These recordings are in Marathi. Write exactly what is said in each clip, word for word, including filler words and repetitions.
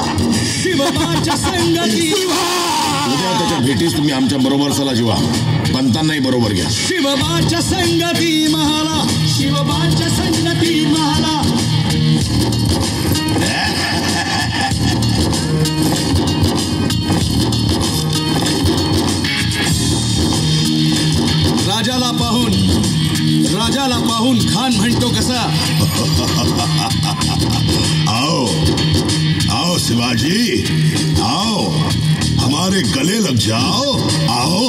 शिवबाच्या संगती उद्या त्याच्या भेटीस तुम्ही आमच्या बरोबर चला जीवा, पंतांनाही बरोबर घ्या. शिवबाच्या संगती महाला, शिवबाच्या संगती महाला. राजाला पाहून राजाला पाहून खान म्हणतो कसा, आओ आओ शिवाजी, आओ हमारे गले लग जाओ, आओ.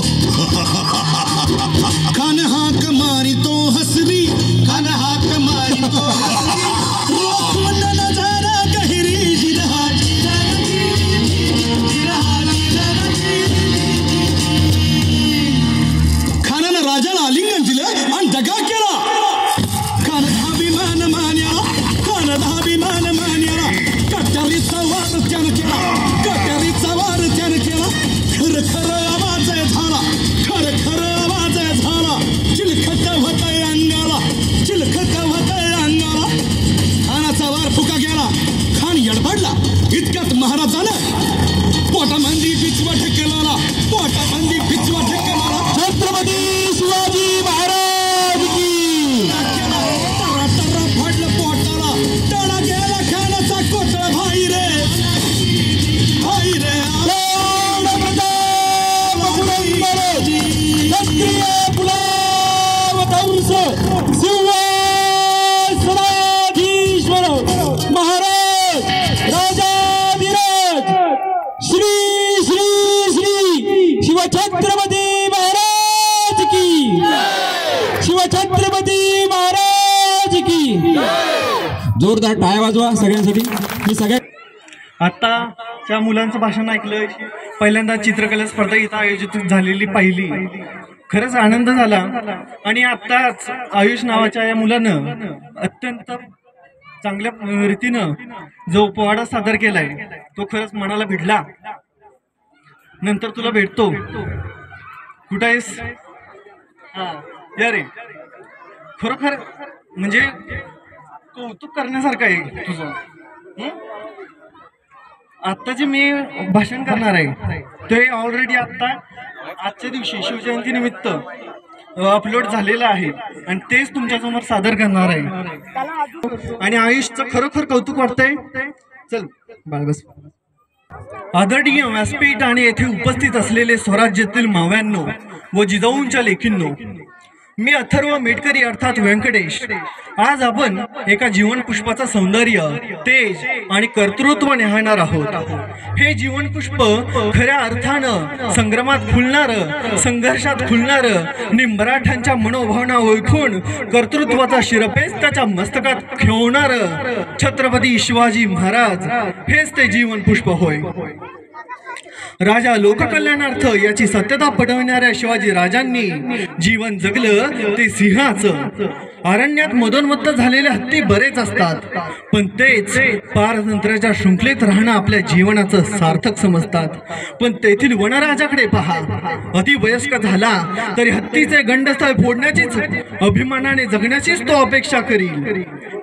खान हाक मारी तो हसरी, खान हाक मारी तो हसरी. रोखून नजारा गहिरी जिरहा जिरहा खानानं राजाला आलिंगन दिलं आणि दगा केला. खान अभिमान मान्याला, खान अभिमान मान्याला. कट्यारीचा वार त्यानं केला, कट्यारीचा वार त्यानं केला. खर खर आवाज झाला, खर खर आवाज झाला. चिलखत होतय अंगाला, चिलखत होतय अंगाला. खानाचा वार फुका गेला, खान यडबडला. इतक्यात महाराजानं पोटामंदी पिचवा ठेकेला, पोटामंदी पिचवा ठेकेला. छत्रपती शिवाजी महाराज की. तरा तरा फडलं पोटाला, तडा गेला खानाचा कोटळा. भाई रे भाई रे महाराज राजाधिराज श्री श्री श्री शिवछत्रपती महाराज की, शिवछत्रपती महाराज की. जोरदार टाळ्या वाजवा सगळ्यांसाठी. मी सगळ्या आता त्या मुलांचं भाषण ऐकलं, पहिल्यांदा चित्रकला स्पर्धा इथं आयोजित झालेली पाहिली, खरंच आनंद झाला. आणि आत्ताच आयुष नावाच्या या मुलानं अत्यंत चांगल्या रीतीनं जो पोवाडा सादर केलाय तो खरंच मनाला भिडला. नंतर तुला भेटतो. कुठं आहेस? हा या रे. खरोखर म्हणजे कौतुक करण्यासारखं आहे तुझं. आत्ता जे मी भाषण करणार आहे ते ऑलरेडी आत्ता आजच्या दिवशी शिवजयंती निमित्त अपलोड झालेलं आहे आणि तेच तुमच्यासमोर सादर करणार आहे. आणि आयुषचं खरोखर कौतुक वाटतंय. चल बाळबस. आदरणीय व्यासपीठ आणि येथे उपस्थित असलेले स्वराज्यातील माव्यांनो व जिजाऊंच्या लेखींनो, मी अथर्व मेटकरी अर्थात व्यंकटेश. आज आपण एका जीवन पुष्पाचं सौंदर्य, तेज आणि कर्तृत्व निहाळणार आहोत. हे जीवन पुष्प खऱ्या अर्थानं संग्रामात फुलणारं, संघर्षात फुलणारं, नि मराठ्यांच्या मनोभावना ओळखून कर्तृत्वाचा शिरपेच त्याच्या मस्तकात खेळवणारं छत्रपती शिवाजी महाराज हेच ते जीवन पुष्प होय. राजा लोककल्याणार्थ याची सत्यता पटवणाऱ्या शिवाजी राजांनी जीवन जगलं ते सिंहाचं. अरण्यात मदोन्मत्त झालेले हत्ती बरेच असतात, पण तेच पारतंत्र्याच्या शृंखलेत राहणं आपल्या जीवनाचं सार्थक समजतात. पण तेथील वनराजाकडे पहा, अतिवयस्क झाला तरी हत्तीचे गंडस्थळ फोडण्याचीच, अभिमानाने जगण्याचीच तो अपेक्षा करील.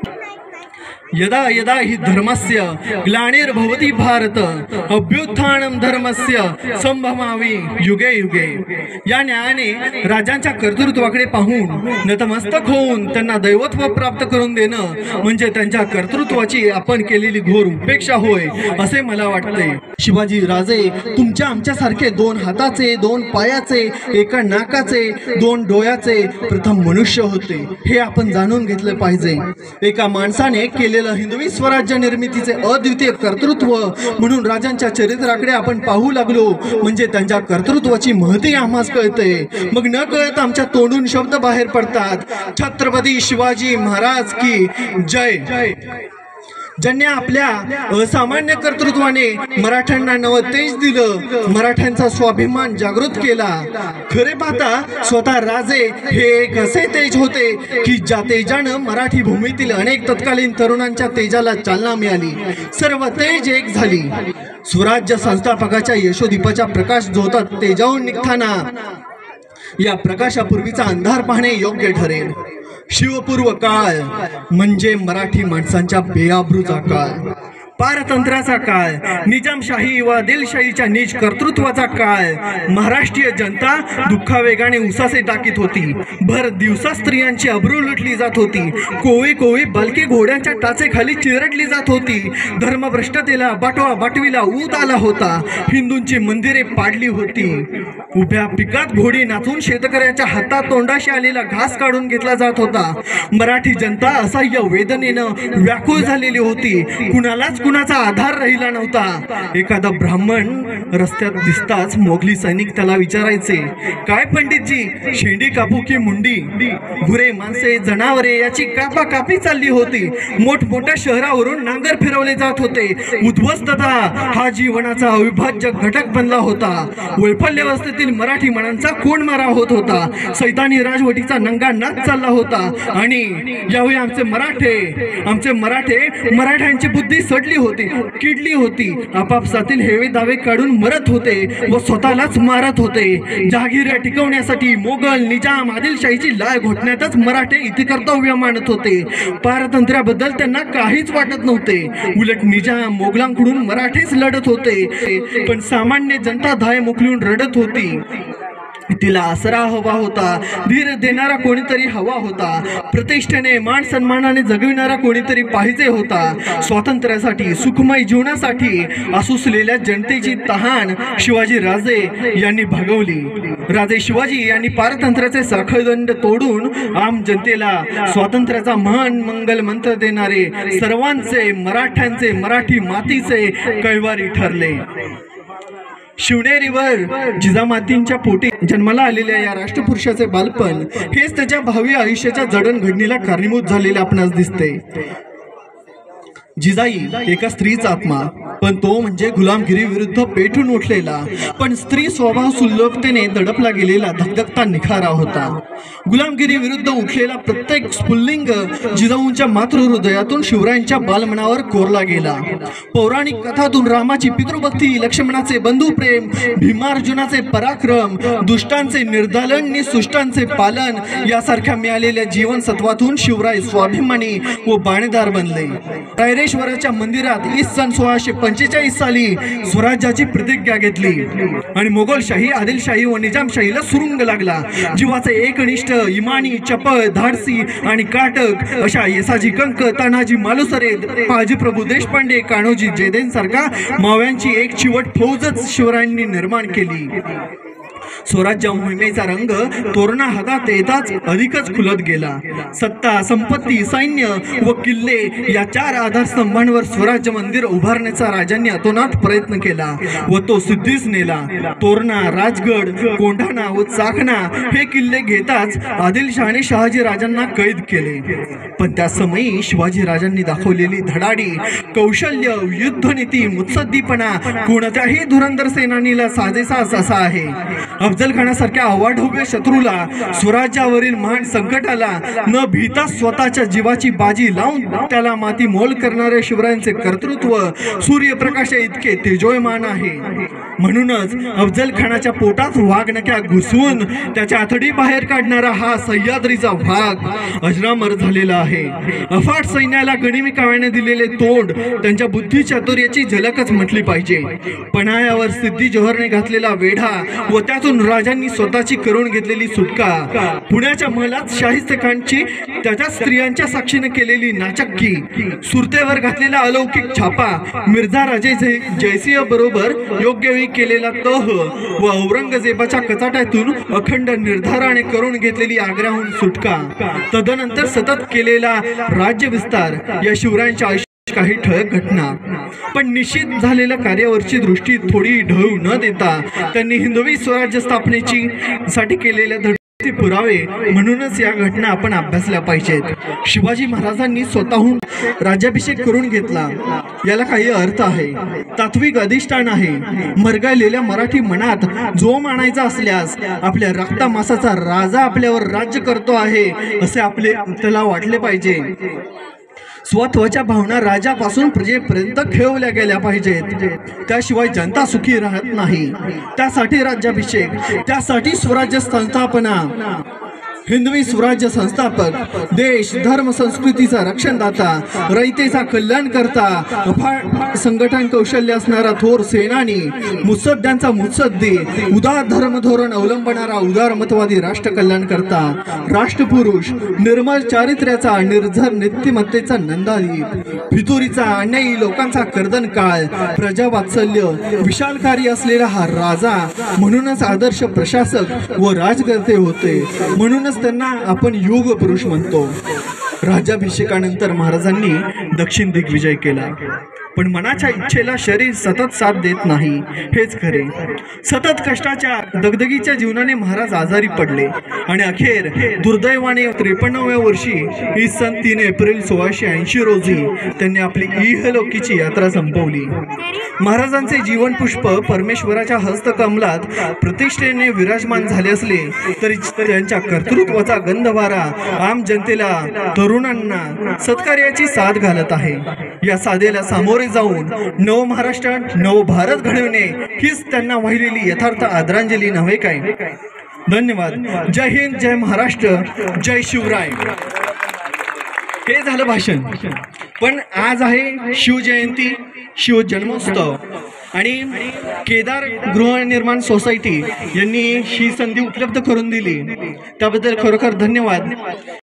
यदा यदा हि धर्मस्य ग्लानिर्भवति भारत अभ्युत्थानम धर्मस्य संभवामि युगे युगे. या न्यायाने राजांच्या कर्तृत्वाकडे पाहून नतमस्तक होऊन त्यांना दैवत्व प्राप्त करून देणं म्हणजे त्यांच्या कर्तृत्वाची आपण केलेली घोर उपेक्षा होय असे मला वाटते. शिवाजी राजे तुमच्या आमच्यासारखे दोन हाताचे, दोन पायाचे, एका नाकाचे, दोन डोळ्याचे प्रथम मनुष्य होते हे आपण जाणून घेतले पाहिजे. एका माणसाने केलेले हिंदवी स्वराज्य निर्मितीचे अद्वितीय कर्तृत्व म्हणून राजांच्या चरित्राकडे आपण पाहू लागलो म्हणजे त्यांच्या कर्तृत्वाची महती आम्हास कळते. मग न कळत आमच्या तोंडून शब्द बाहेर पडतात. छत्रपती शिवाजी महाराज की जय. ज्यांनी आपल्या असामान्य कर्तृत्वाने मराठ्यांना नव तेज दिलं, मराठ्यांचा स्वाभिमान जागृत केला. खरे पाहता स्वतः राजे हे एक असे तेज होते की ज्या तेजानं मराठी भूमीतील अनेक तत्कालीन तरुणांच्या तेजाला चालना मिळाली. सर्व तेज एक झाली. स्वराज्य संस्थापकाच्या यशोदीपाच्या प्रकाश झोतात तेजावून निघताना या प्रकाशापूर्वीचा अंधार पाहणे योग्य ठरेल. शिवपूर्व काळ म्हणजे मराठी माणसांच्या बेआबरूचा काळ. पारतंत्र्याचा काळ, निजामशाही व आदिलशाहीच्या नीच कर्तृत्वाचा काळ. महाराष्ट्रीय जनता दुःखावेगाने उसासे टाकीत होती. भर दिवसा स्त्रियांची अब्रू लुटली जात होती. कोळी कोळी बालके घोड्यांच्या टाचेखाली चिरडली जात होती. धर्मभ्रष्टतेला बाटवा बाटवीला ऊत आला होता. हिंदूंची मंदिरे पाडली होती. उभ्या पिकात घोडी नाचून शेतकऱ्याच्या हातात तोंडाशी आलेला घास काढून घेतला जात होता. मराठी जनता असह्य वेदनेनं व्याकुळ झालेली होती. कुणालाच कुणाचा आधार राहिला नव्हता. एखादा ब्राह्मण रस्त्यात दिसताच मोगली सैनिक त्याला विचारायचे, काय पंडितजी, शेंडी कापू की मुंडी? गुरे माणसे जनावरे याची कापा कापी चालली होती. मोठमोठ्या शहरावरून नांगर फिरवले जात होते. उद्ध्वस्तता हा जीवनाचा अविभाज्य घटक बनला होता. वैफल्यवस्थेतील मराठी मनांचा कोंडमारा होत होता. सैतानी राजवटीचा नंगा नाच चालला होता. आणि यावेळी आमचे मराठे आमचे मराठे मराठ्यांची बुद्धी सडली होती, किडली होती. आपापसातील हेवे दावे काढून मरत होते व स्वतःलाच मारत होते. जहागिऱ्या टिकवण्यासाठी मोगल, निजाम, आदिलशाहीची लाय घोटण्यातच मराठे इथे कर्तव्य मानत होते. पारतंत्र्याबद्दल त्यांना काहीच वाटत नव्हते. उलट निजाम, मोगलांकडून मराठेच लढत होते. पण सामान्य जनता धाय मोकलून रडत होती. तिला आसरा हवा होता, धीर देणारा कोणीतरी हवा होता, प्रतिष्ठेने मान सन्मानाने जगविणारा कोणीतरी पाहिजे होता. स्वातंत्र्यासाठी, सुखमय जीवनासाठी आसुसलेल्या जनतेची तहान शिवाजी राजे यांनी भागवली. राजे शिवाजी यांनी पारतंत्र्याचे साखळदंड तोडून आम जनतेला स्वातंत्र्याचा महान मंगल मंत्र देणारे, सर्वांचे, मराठ्यांचे, मराठी मातीचे कैवारी ठरले. शिवनेरीवर जिजामातींच्या पोटी जन्माला आलेल्या या राष्ट्रपुरुषाचे बालपण हेच त्याच्या भावी आयुष्याच्या जडणघडणीला कारणीभूत झालेले आपणास दिसते. जिजाई एका स्त्रीचा आत्मा, पण तो म्हणजे गुलामगिरी विरुद्ध पेटून उठलेला पण स्त्री स्वभाव सुलभतेने दडपला गेलेला धगधगता निखारा होता. गुलामगिरी विरुद्ध उठलेला प्रत्येक स्फुल्लिंग जिजाऊंच्या मातृहृदयातून शिवरायांच्या बालमनावर कोरला गेला. पौराणिक कथातून रामाची पितृभक्ती, लक्ष्मणाचे बंधुप्रेम, भीमार्जुनाचे पराक्रम, दुष्टांचे निर्दालन नि सुष्टांचे पालन यासारख्या मिळालेल्या जीवनसत्वातून शिवराय स्वाभिमानी व बाणेदार बनले. रायरेश्वराच्या मंदिरात इस सन सोळाशे पंचेचाळीस साली स्वराज्याची प्रतिज्ञा घेतली आणि मोगलशाही, आदिलशाही व निजामशाहीला सुरुंग लागला. जीवाचे एकनिष्ठ, इमानी, चपळ, धाडसी आणि काटक अशा येसाजी कंक, तानाजी मालुसरे, पाजी प्रभू देशपांडे, कान्होजी जयदेव सारखा माव्यांची एक चिवट फौजच शिवरायांनी निर्माण केली. स्वराज्य मोहिमेचा रंग तोरणा हातात येताच अधिकच खुलत गेला. सत्ता, संपत्ती, सैन्य व किल्ले या चार आधारस्तंभांवर स्वराज्य मंदिर उभारण्याचा राजांनी अतोनात प्रयत्न केला व तो सिद्धीस नेला. तोरणा, राजगड, कोंढाणा व चाकणा हे किल्ले घेताच आदिलशहाने शहाजी राजांना कैद केले. पण त्या समयी शिवाजी राजांनी दाखवलेली धडाडी, कौशल्य, युद्धनीती, मुत्सद्दीपणा कोणत्याही धुरंधर सेनानीला साजेसाच असा आहे. अफजल खानासारख्या अवाढव्य शत्रूला, स्वराज्यावरील महान संकटाला न भीता स्वतःच्या जीवाची बाजी लावून त्याला माती मोल करणारे शिवरायांचे कर्तृत्व सूर्यप्रकाश इतके तेजोयमान आहे. म्हणूनच अफजल खानाच्या पोटात वाघनक्या घुसवून त्याच्या आतडी बाहेर काढणारा हा सह्याद्रीचा वाघ अजरामर झालेला आहे. अफाट सैन्याला गनिमी काव्याने दिलेले तोंड त्यांच्या बुद्धी चातुर्याची झलकच म्हटली पाहिजे. पन्हाळ्यावर सिद्धी जोहरने घातलेला वेढा व त्यातून राजांनी स्वतःची करून घेतलेली सुटका, पुण्याच्या महलात शाहिस्ते खानची त्याच्या स्त्रियांच्या साक्षीने केलेली नाचक्की, सुरतेवर घातलेला अलौकिक छापा, मिर्झा राजे जयसिंह बरोबर योग्य वेळी केलेला तह व औरंगजेबाच्या कचाट्यातून अखंड निर्धाराने करून घेतलेली आग्र्याहून सुटका, तदनंतर सतत केलेला राज्य विस्तार या शिवरायांच्या आयुष्यात काही ठळक घटना. पण निश्चित झालेल्या कार्यावरची दृष्टी थोडी ढळू न देता त्यांनी हिंदवी स्वराज्य स्थापनेची साठी केलेल्या धडपडी पुरावे म्हणूनच या घटना आपण अभ्यासल्या पाहिजेत. शिवाजी महाराजांनी स्वतःहून राज्याभिषेक करून घेतला याला काही अर्थ आहे, तात्विक अधिष्ठान आहे. मरगळलेल्या मराठी मनात जोम आणायचा असल्यास आपल्या रक्तामासाचा राजा आपल्यावर राज्य करतो आहे असे आपले त्याला वाटले पाहिजे. स्वत्वाच्या भावना राजापासून प्रजेपर्यंत खेळवल्या गेल्या पाहिजेत. त्याशिवाय जनता सुखी राहत नाही. त्यासाठी राज्याभिषेक, त्यासाठी स्वराज्य संस्थापना. हिंदवी स्वराज्य संस्थापक, देश धर्म संस्कृतीचा रक्षणदाता, रयतेचा कल्याण करता, अफाट संघटन कौशल्य असणारा थोर सेनानी, मुत्सद्द्यांचा मुत्सद्दी, उदार धर्म धोरण अवलंबणारा उदारमतवादी राष्ट्र कल्याण करता, राष्ट्रपुरुष, निर्मळ चारित्र्याचा, निर्झर नीतिमत्तेचा नंदादीप, फितुरीचा अन्यायी लोकांचा कर्दन काळ, प्रजावात्सल्य, विशालकारी असलेला हा राजा, म्हणूनच आदर्श प्रशासक व राजकर्ते होते. म्हणूनच त्यांना आपण युग पुरुष म्हणतो. राज्याभिषेकानंतर महाराजांनी दक्षिण दिग्विजय केला, पण मनाच्या इच्छेला शरीर सतत साथ देत नाही हेच खरे. सतत कष्टाच्या दगदगीच्या जीवनाने महाराज आजारी पडले आणि अखेर दुर्दैवाने त्रेपन्नाव्या वर्षी ही सन तीन एप्रिल सोळाशे ऐंशी रोजी त्यांनी आपली इहलोकीची यात्रा संपवली. महाराजांचे जीवन पुष्प परमेश्वराच्या हस्तकमलात प्रतिष्ठेने विराजमान झाले असले तरी त्यांच्या कर्तृत्वाचा गंधवारा आम जनतेला, तरुणांना सत्कार्याची साथ घालत आहे. या साधेला सामोरे जाऊन नव महाराष्ट्र, नव भारत घडविणे हीच त्यांना वाहिलेली यथार्थ आदरांजली नव्हे काय. धन्यवाद. जय हिंद, जय महाराष्ट्र, जय शिवराय. हे झालं भाषण. पण आज आहे शिवजयंती, शिवजन्मोत्सव आणि केदार गृहनिर्माण सोसायटी यांनी ही संधी उपलब्ध करून दिली त्याबद्दल खरोखर धन्यवाद.